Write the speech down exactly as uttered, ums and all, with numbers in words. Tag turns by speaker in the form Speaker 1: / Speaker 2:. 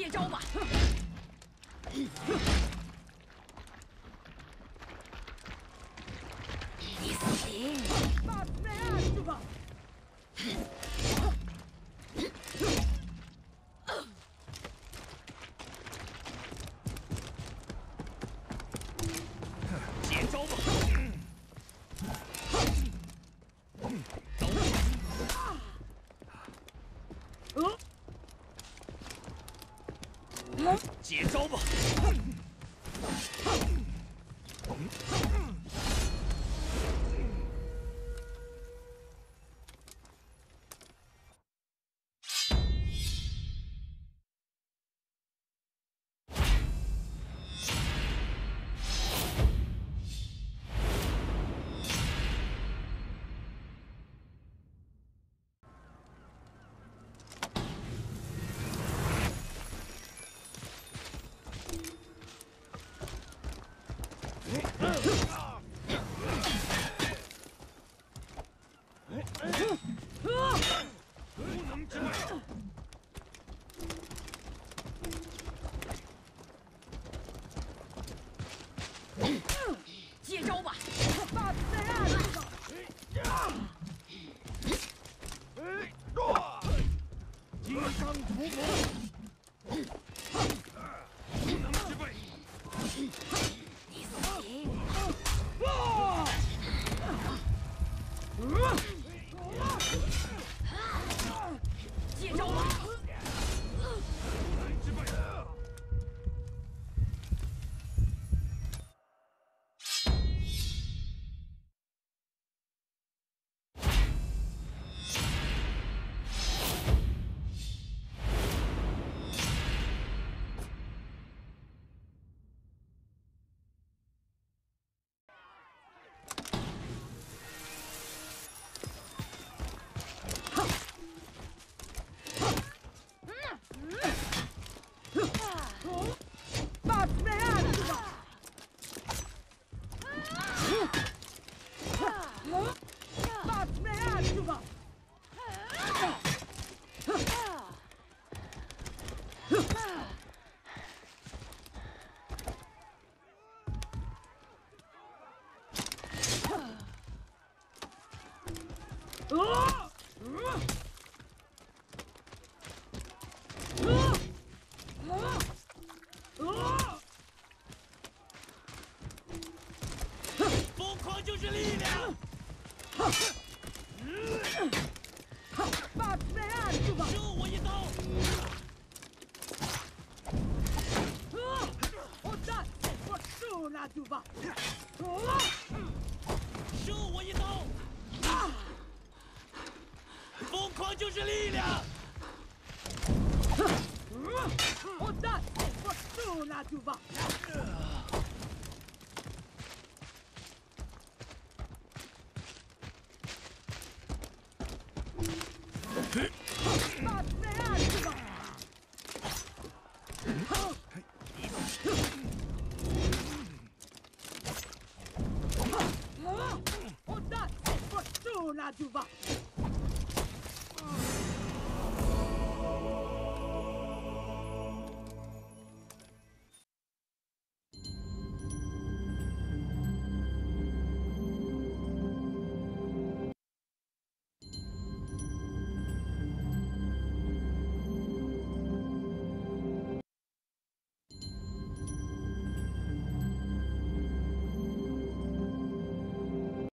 Speaker 1: 接招吧！你行，把谁按住吧！接招吧！走！呃。 接招吧！无能之辈！接招吧！把谁按住吧！金刚屠魔！无能之辈！你行！接招吧！无能之辈！把谁按住吧！把谁按住吧！疯狂就是力量！把谁按住吧！射我一刀！我打，我射那就吧！射我一刀！疯狂就是力量！我打，我射那就吧！把谁按住吧！我打，我射那就吧！